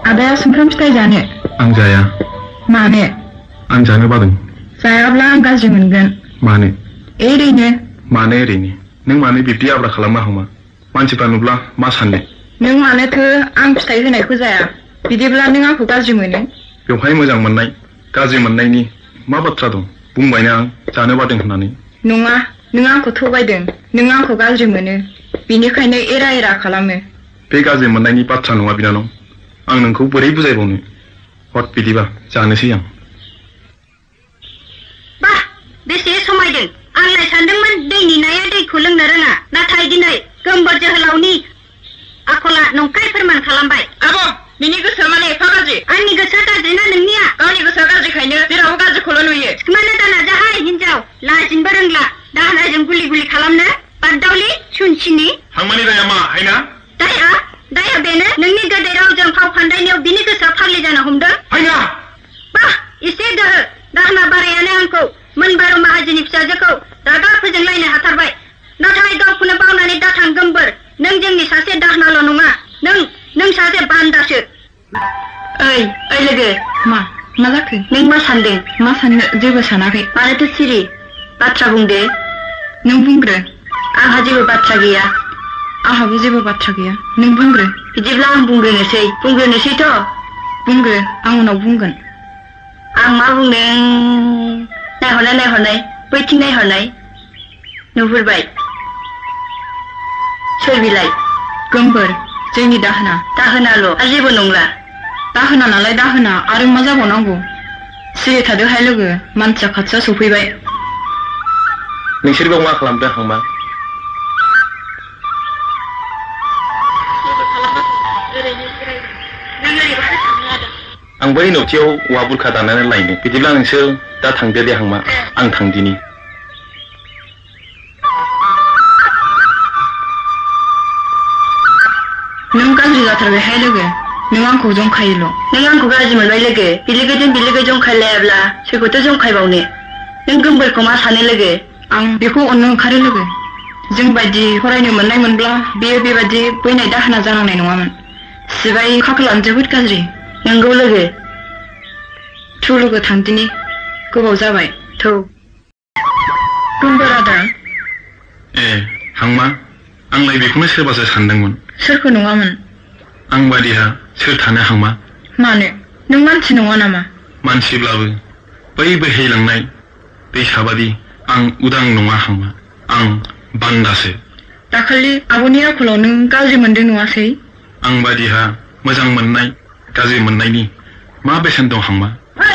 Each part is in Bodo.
आदाया सुमफ्राम फिथाइ जानो? आं जाया। मानो? आं जानो बादों। जायाब्ला आं गाज्रि मोनगोन। मानो? ओरैनो। मानो ओरैनो? नों मानो बिब्दि आब्रा खालामा हामा? मानसिफ्रा नुब्ला मा साननो? नों मानोथो आं फिथाइ होनायखौ जाया? बिदिब्ला नों आंखौ गाज्रि मोनो? बेवहाय मोजां मोननाय गाज्रि मोननायनि मा बाथ्रा दं? बुंबायना आं जानो बादों होननानै। नङा, नों आंखौ थगायदों। नों आंखौ गाज्रि मोनो, बेनिखायनो एरा एरा खालामो। बे गाज्रि मोननायनि बाथ्रा नङा बिनानाव। आं नोंखौ बोरै बुजायबावनो? हट बिदिबा जानोसै आं। बाह, बेसे समायदों। आंलाय सानदोंमोन दैनि नाया दैखौ लोंनो रोङा, नाथाय दिनै गोमबोर जोहोलावनि आखला नंखाय फोरमान खालामबाय। आब', बिनि गोसोआ माने एफा गाज्रि? आंनि गोसोआ गाज्रि ना नोंनिया? गावनि गोसोआ गाज्रिखायनो जेरावबो गाज्रिखौल' नुयो। सिखोमानो दाना जाहाय हिनजाव, लाजिनोबो रोंला दाहोनाजों गुलि गुलि खालामनो। बाददावलि सुनसिनि। हांमानि दाया मा हायना? दाया बेनो नोंनि गोदै रावजों फाव फान्दायनायाव बिनि गोसोआ फाग्लि जानो हमदों। हायना! बाह, एसे दोहो। दाहोना बारायानो आंखौ मोनबारु माहाजोननि फिसाजोखौ रागा फोजोंलायनो हाथारबाय। नाथाय गावखौनो बावनानै दाथां गोमबोर। नों जोंनि सासे दाहोनाल' नङा, नों सासे बान्दासो। ओइ लोगो। मा जाखो? नों मा सानदों? मा साननो? जेबो सानाखै। मानोथो सिरि? बाथ्रा बुंदो। नों बुंग्रो। आंहा जेबो बाथ्रा गैया। आंहाबो जेबो बाथ्रा गैया। नों बुंग्रो। बिदिब्ला आं बुंग्रोनोसैथ'। बुंग्रो, आं उनाव बुंगोन। आं मा बुंदों? नायहरनाय बैथिं नायहरनाय। नुहुरबाय? सोर बिलाय? गोमबोर, जोंनि दाहोना। दाहोनाल' आरो जेबो नंला? दाहोना नालाय दाहोना, आरो मा जाबावनांगौ? सिरि थादोहाय लोगो, मानसिया खाथियाव सफैबाय। नोंसोर बेयाव मा खालामदों हांमा? आं बै न'थियाव औवा बुरखा दाननानै लायनो। बिदिब्ला नोंसोर दा थांदो दे हांमा, आं थांदिनि। नों गाज्रि जाथारबायहाय लोगो, नों आंखौ जंखायोल'। नों आंखौ गाज्रि मोनबाय लोगो। बिलोगोजों बिलोगो जंखायलायाब्ला सोरखौथो जंखायबावनो? नों गोमबोरखौ मा सानो लोगो? आं बेखौ अननो ओंखारो लोगो। जों बायदि फरायनो मोननाय मोनब्ला बेयो बेबायदि बैनाय दाहोना जानांनाय नङामोन। सिबाय खाफालानो जोबोद गाज्रि। नंगौ लोगो। थु लोगो थांदिनि, गोबाव जाबाय। थौ। गोमबोर आदा। ए हांमा, आंलाय बेखौनो सोरबासो सानदोंमोन। सोरखौ नङामोन? आं बादिहा सोर थानो हांमा? मानो? नों मानसि नङा नामा? मानसिब्लाबो बै बोहैलांनाय दैसाबादि आं उदां नङा हांमा। आं बान्दासो। दाखालि आब'नि आखलाव नों गाज्रि मोनदों नङासै? आं बादिहा मोजां मोननाय गाज्रि मोननायनि मा बेसेन दं हांमा?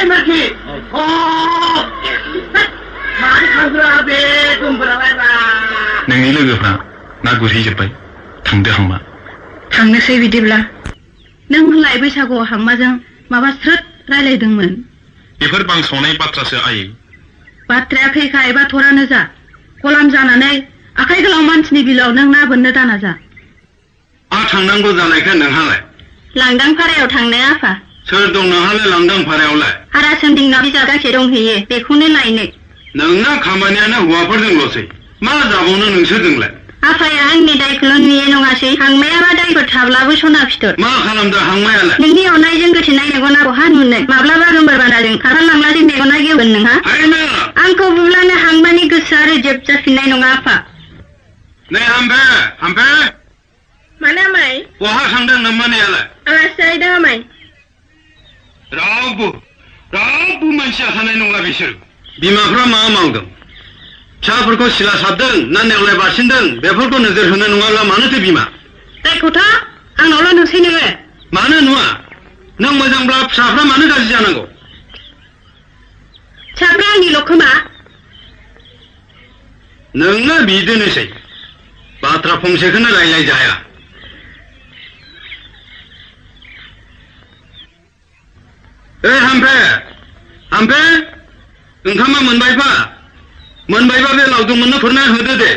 नोंनि लोगोफ्रा ना गुरहैजोब्बाय। थांदो हांमा। थांनोसै बिदिब्ला। नों होनलाय बैसागुआव हांमाजों माबा स्रोद रायलायदोंमोन? बेफोर बांसावनाय बाथ्रासो आयै। बाथ्राया फैखा एबा थरानो जा, गलाम जानानै आखाइ गोलाव मानसिनि बिलाव नों ना बोननो दाना जा। आं थांनांगौ जानायखौ नोंहालाय? लांदां फारायाव थांनो आफा। सोर दं नोंहालाय लांदां फारायावलाय? हारासोन्दिंनाव बिजाब गांसे दंहैयो, बेखौनो नायनो। नोंना खामानियानो हौवाफोरजोंल'सै, मा जाबावनो नोंसोरजोंलाय? आफाया आंनि दायखौल' नुयो नङासै? हांमायाबा दायफोर थाब्लाबो सना फिथर। मा खालामदों हांमायालाय? नोंनि अननायजों गोथेनाय मेगना बहा नुनो? माब्लाबा गोमबोर बान्दाजों खारलांब्लासो मेगना गेवगोन नोंहा? आंखौ बुब्लानो हांमानि गोसोआ रोजोब जाफिननाय नङा आफा। नै हाम्फे। मानो आमाय? बहा थांदों नोंमानियालाय? आलासि जाहैदों आमाय। रावबो मानसिया थानाय नंला बिसोर। बिमाफ्रा मा मावदों? फिसाफोरखौ सिला साबदों ना नेवलाय बारसिनदों? बेफोरखौ नोजोर होनो नङाब्ला मानोथो बिमा? दायखौथ' आंनावल' नुसै नोङो। मानो नुवा? नों मोजांब्ला फिसाफ्रा मानो गाज्रि जानांगौ? फिसाफ्रा आंनिल' खोमा। नोंना बिदिनोसै, बाथ्रा फंसेखौनो रायलाय जाया। हाम्फे, ओंखामा मोनबायबा? मोनबायबा बे लावदुम मोननो खुरना होदो दे।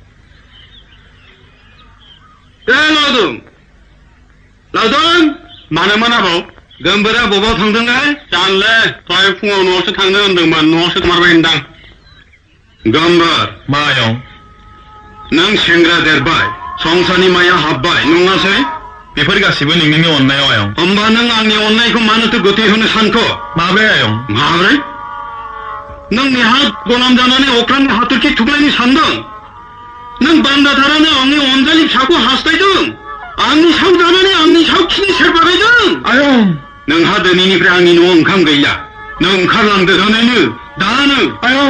लावदुम मानो मोनाबाव? गोमबोरा बबाव थांदोंलाय? जानले दहाय फुङाव न'आवसो थांनो होनदोंमोन, न'आवसो थांमारबाय होनदां। गोमबोर मायाव? नों सेंग्रा देरबाय, संसारनि माया हाबबाय नङासै? बेफोर गासिबो नोंनि अननायाव आयं होमबा नों आंनि अननायखौ मानोथो गोथै होनो सानखो माब्रै आयं माब्रै नों नेहा गलाम जानानै अख्रांनि हाथरखि थुग्लायनो सानदों नों बान्दाधारानो आंनि अनजालि फिसाखौ हास्थायदों आंनि साव जानानै आंनि साव खिनि सेर बारायदों आयं नोंहा दिनैनिफ्राय आंनि न'आव ओंखाम गैला नों ओंखारलांदो दानो दानो आयं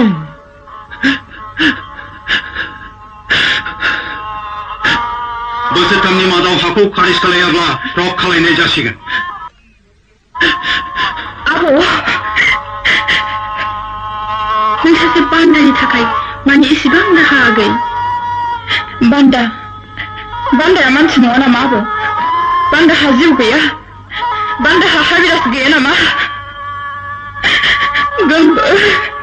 बोसोरथामनि मादाव हाखौ खारिज खालायाब्ला रक खालायनाय जासिगोन आबौ नों सासे बान्दानि थाखाय माने एसेबां राहा आगै बान्दाया मानसि नङा नामा आबौ बान्दाहा जिउ गैया बान्दाहा हाबिरास गैया नामा गोमबोर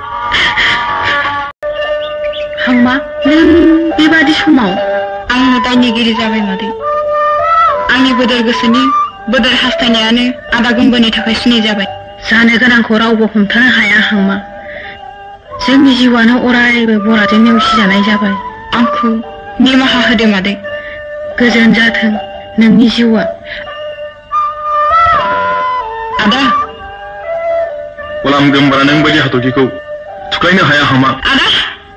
हांमा नों बेबादि समाव आंनो दायनिगिरि जाबाय मादै आंनि बोदोर गोसोनि बोदोर हास्थायनायानो आदा गोमबोरनि थाखाय सिनाय जाबाय जानो गोनांखौ रावबो हमथानो हाया हांमा जोंनि जिउआनो अरायबो बरादजों नेवसिजानाय जाबाय आंखौ निमाहा होदो मादै गोजोन जाथों नोंनि जिउआ आदा गलाम गोमबोरा नों बायदि हाथरखिखौ थुख्लायनो हाया हामा आदा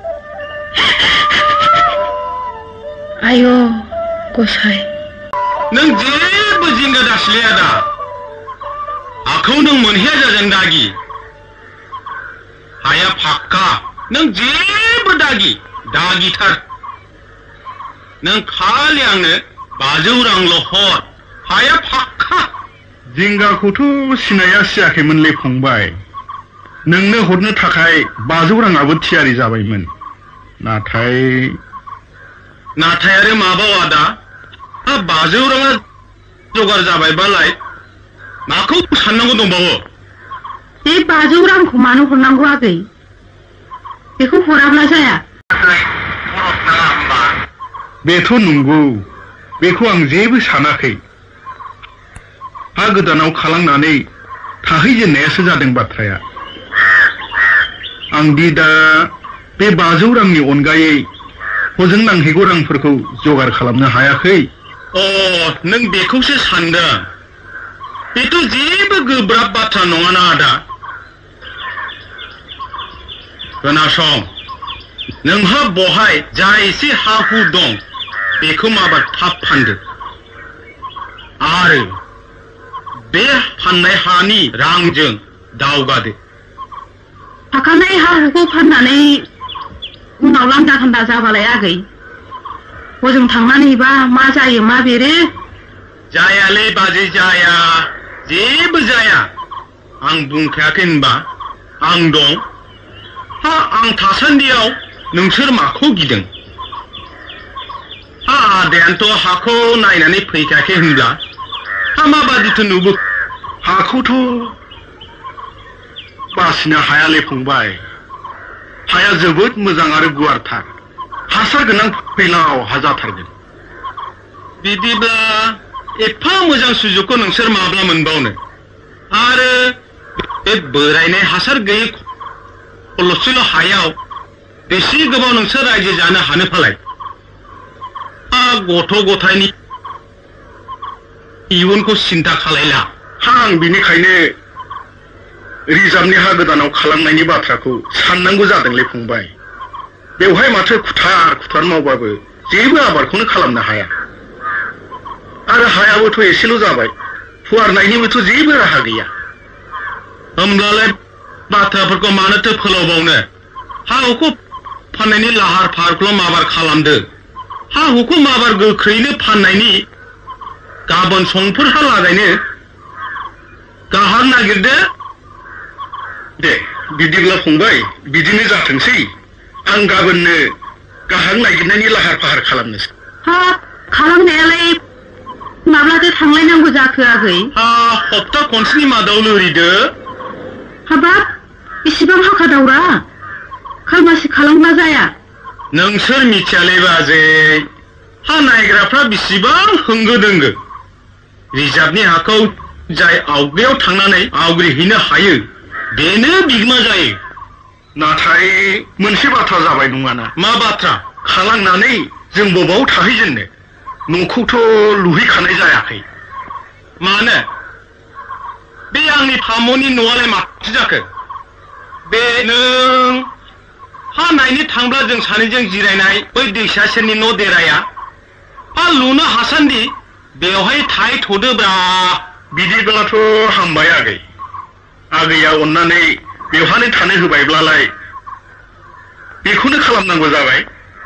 आयो गसाय नों जेबो जिंगा दासिले आदा हाखौ नों मोनहैया जाजों दागि हाया फाक्का नों जेबो दागिथार नों खालि आंनो 500 रांल' हर हाया फाक्का जिंगाखौथ' सिनाया सियाखैमोनलै फंबाय नोंनो हरनो थाखाय 500 राङाबो थियारि जाबायमोन नाथाय आरो माबाव आदा 500 राङा जगार जाबायबालाय माखौ साननांगौ दंबावो बे 500 रांखौ मानो हरनांगौ आगै बेखौ हराब्ला जाया बेथ' नंगौ बेखौ आं जेबो सानाखै हा गोदानाव खालांनानै थाहैजेननायासो जादों बाथ्राया आं दि दा बे 500 रांनि अनगायै हजों नांहैगौ रांफोरखौ जगार खालामनो हायाखै नों बेखौसो सानदों बेथ' जेबो गोब्राब बाथ्रा नङाना आदा खोनासं नोंहा बहाय जा एसे हा हु दं बेखौ माबा थाब फानदो आरो बे फाननाय हानि रांजों दावगादो थाखानाय हा हुखौ फाननानै उनाव लांदा खान्दा जाबालाय आगै हजों थांनानैबा मा जायो मा बेरो जायालै बाजै जाया जेबो जाया आं बुंखायाखै होनबा आं दं आं थासान्दियाव नोंसोर माखौ गिदों आदायानोथ' हाखौ नायनानै फैखायाखै होनब्ला माबादिथ' नुबो हाखौथ' बासिनो हायालै फंबाय हाया जोबोद मोजां आरो गुवारथार हासार गोनां फैलाव हा जाथारगोन बिदिब्ला एफा मोजां सुजुगखौ नोंसोर माब्ला मोनबावनो आरो बे बोरायनाय हासार गैयै खलसिल' हायाव बेसे गोबाव नोंसोर रायजो जानो हानो फालाय गथ' गथायनि इयुनखौ सिन्था खालायला आं बिनिखायनो रिजार्भनि हा गोदानाव खालामनायनि बाथ्राखौ साननांगौ जादोंलै फंबाय बेवहाय माथो खुथार मावबाबो जेबो आबादखौनो खालामनो हाया आरो हायाबोथ' एसेल' जाबाय फुवारनायनिबोथ' जेबो राहा गैया होमब्लालाय बाथ्राफोरखौ मानोथो फोलावबावनो हा हुखौ फाननायनि लाहार फाहारखौल' माबार खालामदो हा हुखौ माबार गोख्रैनो फाननायनि गाबोन समफोरहा लागायनो गाहार नागिरदो दे बिदिब्ला फंबाय बिदिनो जाथोंसै आं गाबोननो गाहार नागिरनायनि लाहार फाहार खालामनोसै खालामनायालाय माब्लाथो थांलायनांगौ जाखो आगै हप्ता खनसेनि मादाव लोरिदो हाबाब इसिबां हाखा दावरा खालमासि खालामब्ला जाया नोंसोर मिथियालै बाजै हा नायग्राफ्रा बेसेबां होंगो दोंगो रिजार्भनि हाखौ जाय आवगायाव थांनानै आवग्रिहैनो हायो बेनो बिगोमा जायो नाथाय मोनसे बाथ्रा जाबाय नङाना मा बाथ्रा खालांनानै जों बबाव थाहैजेननो न'खौथ' लुहैखानाय जायाखै मानो बे आंनि फामनि न'आलाय माथो जाखो बे नों हा नायनो थांब्ला जों सानैजों जिरायनाय बै दैसा सेरनि न' देराया हा लुनो हासान्दि बेवहाय थाहैथ'दोब्रा बिदिब्लाथ' हामबाय आगै आगैया अननानै बेवहायनो थानो होबायब्लालाय बेखौनो खालामनांगौ जाबाय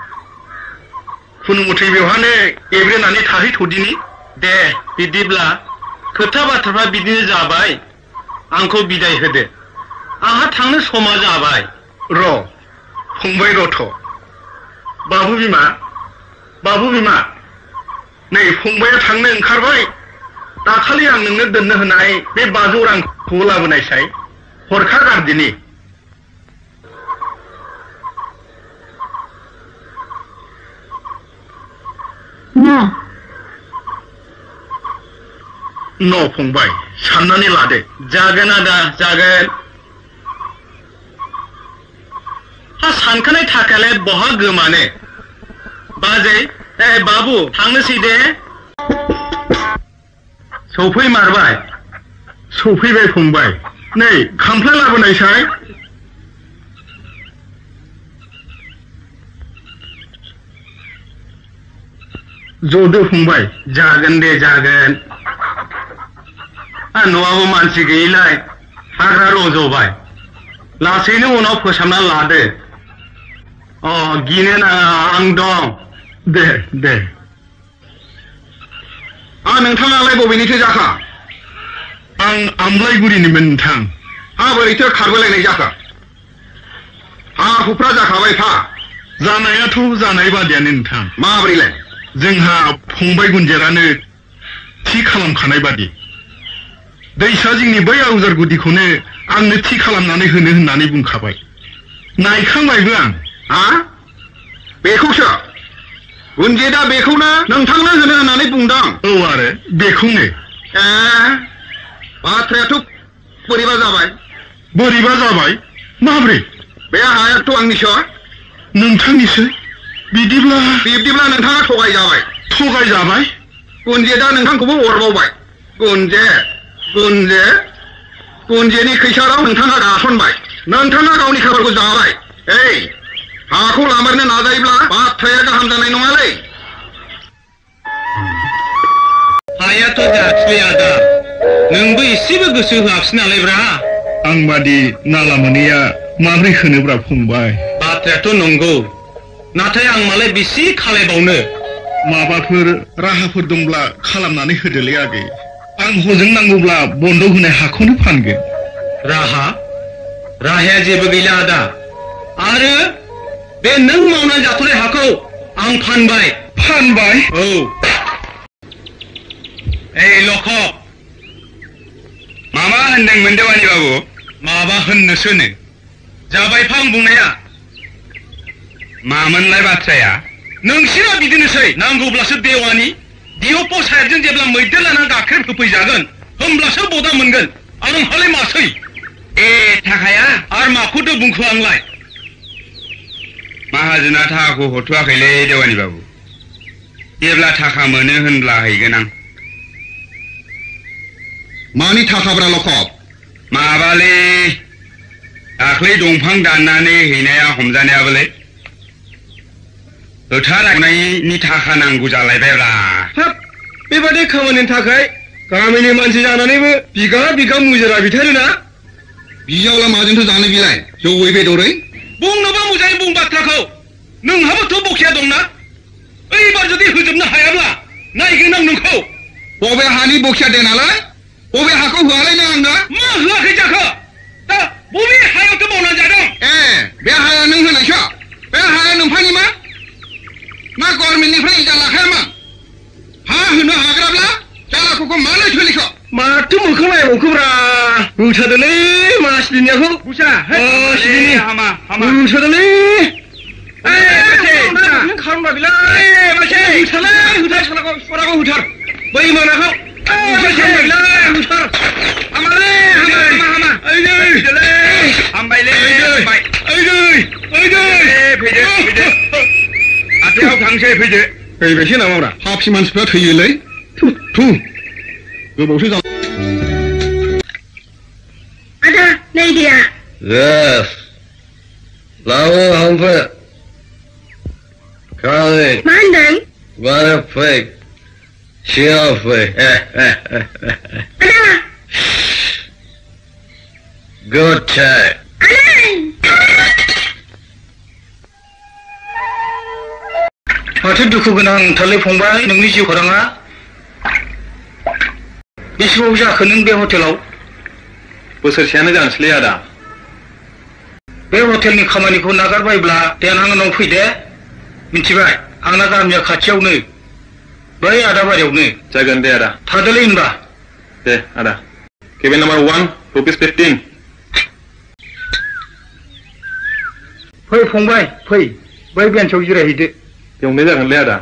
खुनु मथे बेवहायनो एब्रेनानै थाहैथ'दिनि दे बिदिब्ला खोथा बाथ्राफ्रा बिदिनो जाबाय आंखौ बिदाय होदो आंहा थांनो समा जाबाय र' फंबाय रथ' बाबु बिमा नै फंबाया थांनो ओंखारबाय दाखालि आं नोंनो दोननो होनाय बे 500 रांखौ लाबोनायसाय हरखा गारदिनि न' फंबाय साननानै लादो जागोन आदा जागोन हा सानखानाय थाखायालाय बहा गोमानो बाजै बाबु थांनोसै दे सफैबाय फंबाय नै खामफ्लाय लाबोनायसाय जदो फंबाय जागोन दे जागोन न'आबो मानसि गैयिलाय हाग्रा रज'बाय लासैनो उनाव फोसाबना लादो गिनो नाङा आं दं दे नोंथाङालाय बबेनिथो जाखा आं आमलायगुरिनिमोन नोंथां बोरैथो खारबोलायनाय जाखा हा हुफ्रा जाखाबाय फा जानायाथ' जानाय बादियानो नोंथां माबोरैलाय जोंहा फंबाय गुनजेरानो थि खालामखानाय बादि दैसा जिंनि बै आवजार गुदिखौनो आंनो थि खालामनानै होनो होननानै बुंखाबाय नायखांबायबो आं बेखौसो गुनजेदा बेखौनो नोंथांनो होनो होननानै बुंदों आरो बेखौनो बाथ्रायाथ' बोरैबा जाबाय माब्रै बे हायाथ' आंनिसो नोंथांनिसो बिदिब्ला नोंथाङा थगायजाबाय गुनजेदा नोंथांखौबो अरबावबाय गुनजेनि खैसाराव नोंथाङा गासनबाय नोंथाङा गावनि खाफालखौ जाबाय हाखौ लामारनो नाजायोब्ला बाथ्राया गाहाम जानाय नङालै हायाथ' जाथुबाय आदा नोंबो एसेबो गोसो होआखिसै नालायब्रा आं बादि नाला मोनैया माब्रै होनोब्रा फंबाय बाथ्रायाथ' नंगौ नाथाय आं मालाय बेसे खालायबावनो माबाफोर राहाफोर दंब्ला खालामनानै होदोलै आगै आं हजों नांगौब्ला बन्द होनाय हाखौनो फानगोन राहाया जेबो गैला आदा आरो बे नों मावनानै जाथ'नाय हाखौ आं फानबाय औ लखब माबा होनदोंमोन देवानि बाबु माबा होननोसोनो जाबायफा आं बुंनाया मामोनलाय बाथ्राया नोंसिना बिदिनोसै नांगौब्लासो देवानि दिअप' साहेबजों जेब्ला मैदेर लाना गाख्रेब होफैजागोन होमब्लासो बदा मोनगोन आंहालाय मासै थाखाया आर माखौथो बुंखो आंलाय माहाजोना थाखाखौ हरथ'वाखैलै देवानि बाबु जेब्ला थाखा मोनो होनब्ला हैगोन आं मानि थाखाब्रा लखब माबालै दाख्लै दंफां दाननानै हैनाया हमजानायाबोलै होथारनायनि थाखा नांगौ जालायबायब्रा बेबादि खामानिनि थाखाय गामिनि मानसि जानानैबो बिगा मुजिरा बिथारोना बियावला माजोंथो जानो बिलाय जौयै बेदरै बुंनोबा मोजाङै बुं बाथ्राखौ नोंहाबोथ' बखिया दंना ओइबार जुदि होजोबनो हायाब्ला नायगोन आं नोंखौ बबे हानि बखिया दे नालाय बबे हाखौ होआलाय नों आंनो मा होआखै जाखो दा बबे हायावथ' मावनानै जादों बे हाया नों होनायसो बे हाया नोंफानि मा गभर्नमेन्टनिफ्राय इजा लाखायामोन हा होनो हाग्राब्ला जालाखौ मानो सोलिखो माथो मोखां नायबावखोब्रा होथारदोलै मासलिनियाखौ बुसा हामा होथारदोलै खालामना बिलाय होथार सालाखौ सराखौ होथार बै मानाखौ हाथायाव थांसै फैदो फैबायसो नामाब्रा हाफि मानसिफ्रा थैयोलै थु गोबावसो जाबाय आदा नै दैया Yes. Lalu hampir. Kali. मा होनदों Mana fake. Siapa? आदा Good time. माथो दुखु गोनांथारलै फंबाय नोंनि जिउ खौराङा बेसेबां जाखो नों बे हटेलाव बोसोरसेयानो जानोसैलै आदा बे हटेलनि खामानिखौ नागारबायब्ला देनां आंनाव फैदे मिथिबाय आंना गामिया खाथियावनो बै आदाबारियावनो जागोन दे आदा थादोलै होनबा दे आदा केबिन नाम्बार 1 रुपिस 15 फै फंबाय फै बै बेन्सआव जिरायहैदो बेयावनो जागोनलै आदा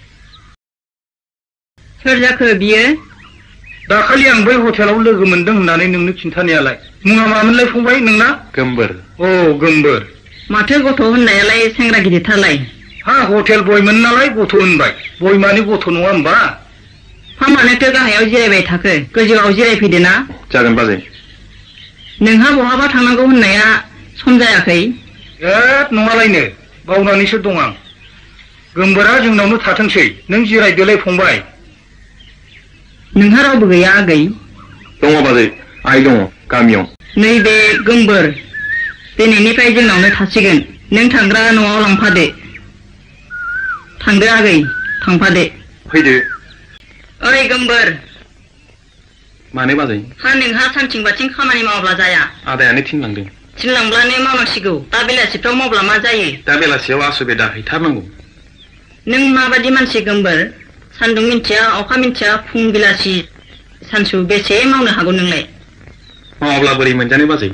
सोर जाखो बियो दाखालि आं बै हटेलाव लोगो मोनदों होननानै नोंनो खिन्थानायालाय मुङा मामोनलाय फंबाय नोंना गोमबोर औ गोमबोर माथो गथ' होननायालाय सेंग्रा गिदिरथारलाय हा हटेल बयमोन नालाय गथ' होनबाय बय माने गथ' नङा होमबा मानोथो गाहायाव जिरायबाय थाखो गोजौआव जिरायफैदो ना जागोन बाजै नोंहा बहाबा थांनांगौ होननाया सम जायाखै नङालायनो बावनानैसो दं आं गोमबोरा जोंनावनो थाथोंसै नों जिरायदोलाय फंबाय नोंहा रावबो गैया आगै दङ बाजै आइ दङ गामियाव नैबे गोमबोर दिनैनिफ्राय जोंनावनो थासिगोन नों थांग्रा न'आव लांफादो थांदो आगै थांफादो फैदो ओइ गोमबोर मानो बाजै हा नोंहा सानथिं बाथिं खामानि मावाब्ला जाया आदायानो थिनलांदों थिनलांब्लानो मावनांसिगौ दा बेलासिफ्राव मावब्ला मा जायो दा बेलासियाव असुबिदा हैथारनांगौ नों माबादि मानसि गोमबोर सान्दुं मिन्थिया अखा मिन्थिया फुं बेलासि सानसु बेसे मावनो हागौ नोंलाय मावाब्ला बोरै मोनजानो बाजै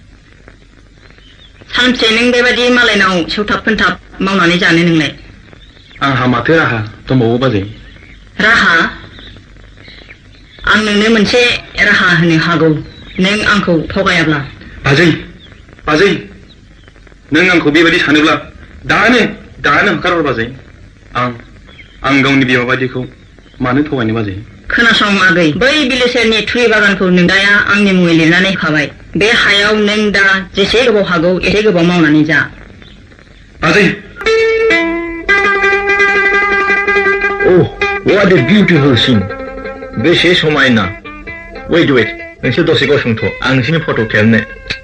सानसे नों बेबादि मालायनाव सेवथाब फोनथाब मावनानै जानो नोंलाय आंहा माथो राहा दंबावो बाजै राहा आं नोंनो मोनसे राहा होनो हागौ नों आंखौ थगायाब्ला बाजै बाजै नों आंखौ बेबायदि सानोब्ला दानो होखारहर बाजै आं गावनि बिमा बायदिखौ मानो थगायनो बाजै खोनासं आगै बै बिलो सेरनि थुरि बागानखौ नोंदाया आंनि मुङै लिरनानै होखाबाय बे हायाव नों दा जेसे गोबाव हागौ एसे गोबाव मावनानै जा बाजै Oh, what a beautiful scene. बेसे समायना. Wait. नोंसोर दसे गसंथ' आं नोंसोरनि फट' खेबनो.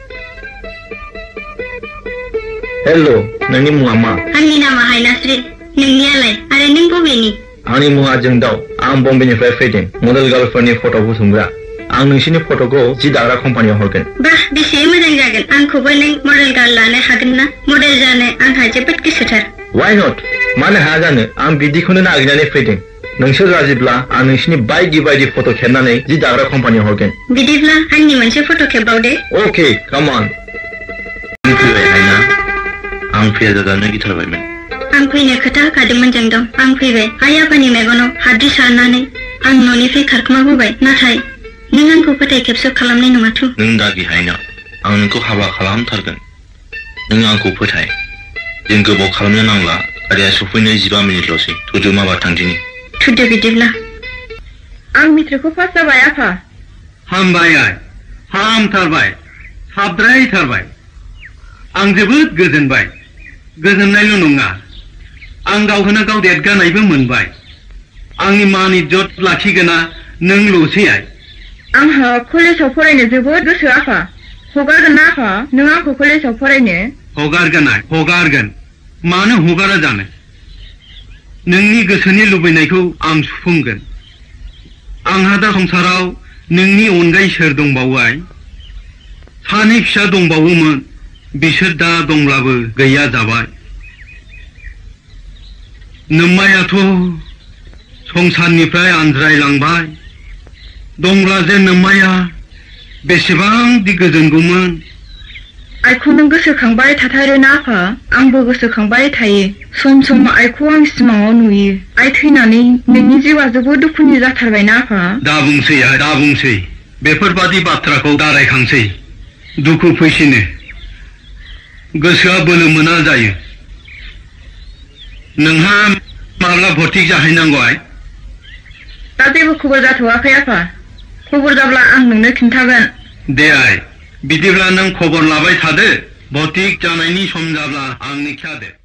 हेलौ, नोंनि मुङा मा? आंनि नामा हायनास्रि नोंनियालाय आरो नों बबेनि आंनि मुङा जोंदाव आं बम्बेनिफ्राय फैदों मडेल गार्लफोरनि फट' बुथुमग्रा आं नोंसोरनि फट'खौ जि दाग्रा कम्पानियाव हरगोन बाह बेसे मोजां जागोन आंखौबो नों मडेल गार्ल लानो हागोन ना मडेल जानो आंहा जोबोद गोसोथार Why not? मानो हाया जानो आं बिदिखौनो नागिरनानै फैदों नोंसोर राजिब्ला आं नोंसोरनि बायदि फट' खेबनानै जि दाग्रा कम्पानियाव हरगोन बिदिब्ला आंनि मोनसे फट' खेबबावदे Okay, come on. फैबाय हायना आं फैया जानो गिथारबायमोन आं फैनो खोथा होखादोंमोन जोंदाव आं फैबाय आइ आफानि मेगनाव हाद्रि सारनानै आं न'निफ्राय खारखोमाबोबाय नाथाय नों आंखौ फोथाय खेबस' खालामनाय नङाथ' नों दागि हायना आं नोंखौ हाबा खालामथारगोन नों आंखौ फोथाय जों गोबाव खालामनो नांला गारिया सफैनो 15 मिनिटल'सै थुदो माबा थांदिनि थुदो बिदिब्ला आं मित्रखौ पास जाबाय आफा हामबाय आइ हामथारबाय साबद्रायथारबाय आं जोबोद गोजोनबाय गोजोननायल' नङा आं गावखौनो गाव देरगानायबो मोनबाय आंनि मान इज्जत लाखिगोना नोंल'सै आइ आंहा कलेजाव फरायनो जोबोद गोसो आफा हगारगोन ना आफा नों आंखौ कलेजाव फरायनो हगारगोन मानो हगारा जानो नोंनि गोसोनि लुबैनायखौ आं सुफुंगोन आंहा दा संसाराव नोंनि अनगायै सोर दंबावो आइ सानै फिसा दंबावोमोन बिसोर दा दंब्लाबो गैया जाबाय नोम्मायाथ' संसारनिफ्राय आनज्रायलांबाय दंब्ला जे नोम्माया बेसेबांदि गोजोनगौमोन आइखौ नों गोसोखांबाय थाथारो ना आफा आंबो गोसोखांबाय थायो सम सम आइखौ आं सिमाङाव नुयो आइ थैनानै नोंनि जिउआ जोबोद दुखुनि जाथारबाय ना आफा दा बुंसै बेफोरबादि बाथ्राखौ दारायखांसै दुखु फैसिनो गोसोआ बोलो मोना जायो नोंहा माब्ला भर्ति जाहैनांगौ आइ दा जेबो खबर जाथ'वाखै आफा खबर जाब्ला आं नोंनो खिन्थागोन दे आइ बिदिब्ला नों खबर लाबाय थादो बटिक जानायनि सम जाब्ला आंनो खिथादो